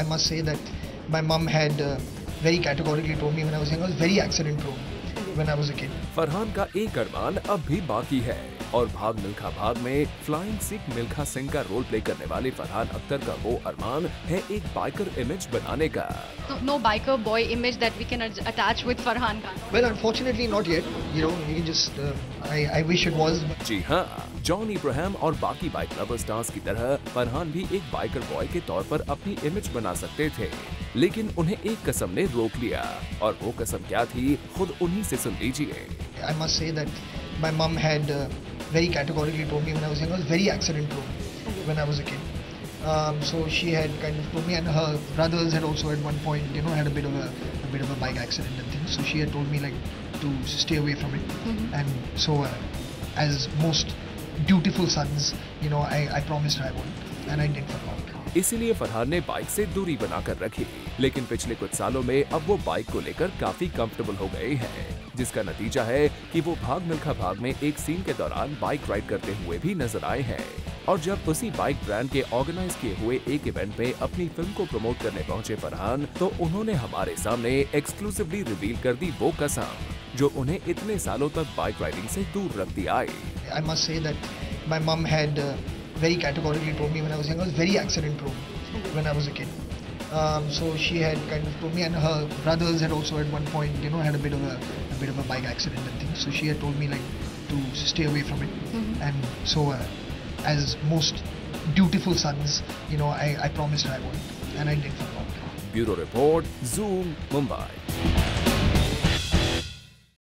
I must say that my mom had very categorically told me when I was young, I was very accident prone when I was a kid. Farhan का एक अरमान अब भी बाकी है और भाग मिल्खा भाग में फ्लाइंग सिख मिल्खा सिंह का रोल प्ले करने वाले फरहान अख्तर का वो अरमान है एक बाइकर इमेज बनाने का। No biker boy image that we can attach with Farhan Khan. Well, unfortunately not yet. You know, you can just I wish it was. जी हाँ, जॉन इब्राहिम और बाकी बाइक लवर स्टार्स की तरह फरहान भी एक बाइकर बॉय के तौर पर अपनी इमेज बना सकते थे, लेकिन उन्हें एक कसम ने रोक लिया और वो कसम क्या थी खुद उन्हीं से सुन लीजिए। I must say that my mom had very categorically told me when I was young, I was very accident prone when I was a kid. So she had kind of told me, and her brothers had also at one point, you know, had a bit of a bike accident and things. So she had told me like to stay away from it. And so, as most dutiful sons, you know, I promised her I would, and I did for long. इसीलिए फरहान ने bike से दूरी बनाकर रखी, लेकिन पिछले कुछ सालों में अब वो बाइक को लेकर काफी कंफर्टेबल हो गए हैं, जिसका नतीजा है कि वो भाग मिल्खा भाग में एक सीन के दौरान बाइक राइड करते हुए भी नजर आए हैं। और जब उसी बाइक ब्रांड के ऑर्गेनाइज किए हुए एक इवेंट में अपनी फिल्म को प्रमोट करने पहुंचे फरहान, तो उन्होंने हमारे सामने एक्सक्लूसिवली रिवील कर दी वो कसम जो उन्हें इतने सालों तक बाइक राइडिंग से दूर रखती आई। I must say that my mom had very categorically told me when I was young, I was very accident prone when I was a kid. So she had kind of told me, and her brothers had also at one point, you know, had a bit of a bike accident and things. So she had told me like to stay away from it. And so, as most dutiful sons, you know, I promised her I would, and I did for long. Bureau Report, Zoom, Mumbai.